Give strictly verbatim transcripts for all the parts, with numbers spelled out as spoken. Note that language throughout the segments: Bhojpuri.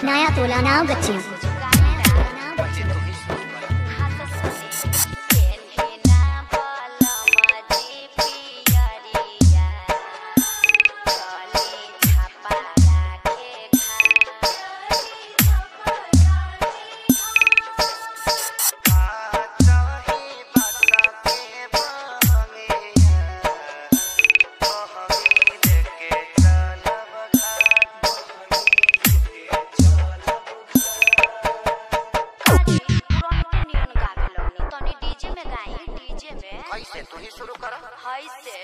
नया तोला नाव गच्ची तू ही शुरू कर। हाय से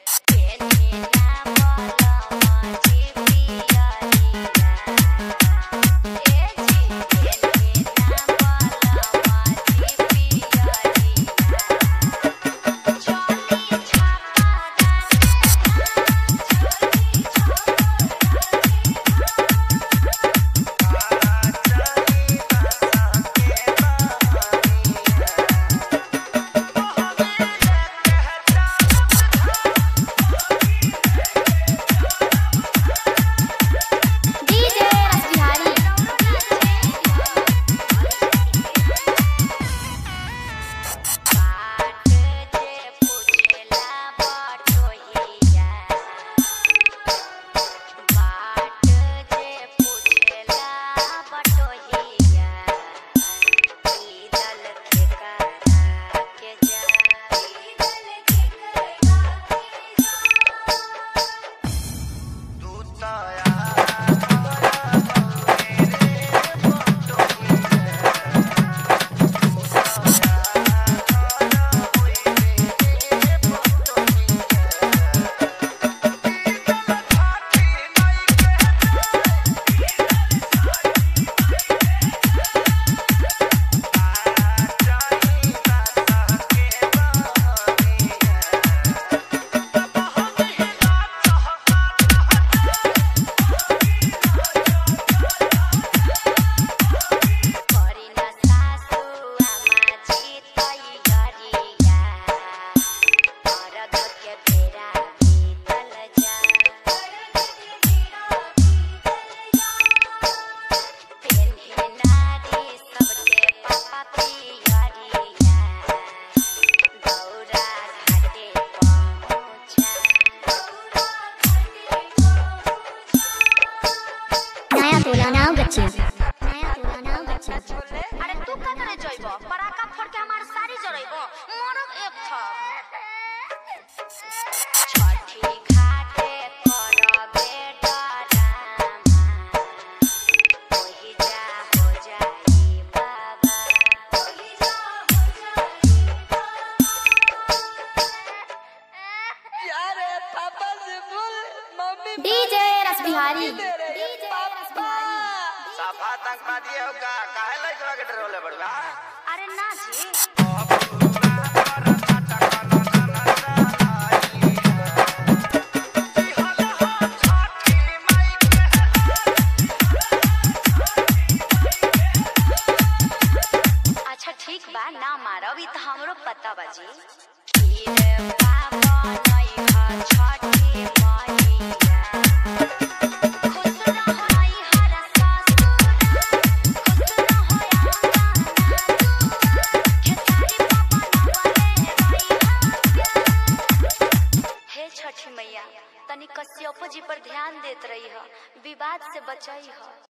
नया तोला नाव गच्ची नया तोला नाव गच्ची। अरे तू का करे जइबो पराका फोड़ के हमार सारी जरइबो मोरब एक था छठी घाटे करबे डरामा ओही जा हो जाई बाबा ओही जा हो जाई यार पापा से बोल मम्मी डीजे रस बिहारी साफा आतंकवादी होगा काहे लइकवा के डरोले बड़वा। अरे ना जी अच्छा ठीक बा ना मारब ई त हमरो पता बा जी। रे बाबा नई हा छठी मैया खुश रहई हर सासुरा खुश रहई आंगना खेसारी बाबा नवले रही हे छठी मैया तनी कश्यप जी पर ध्यान देत रही ह विवाद से बचई ह।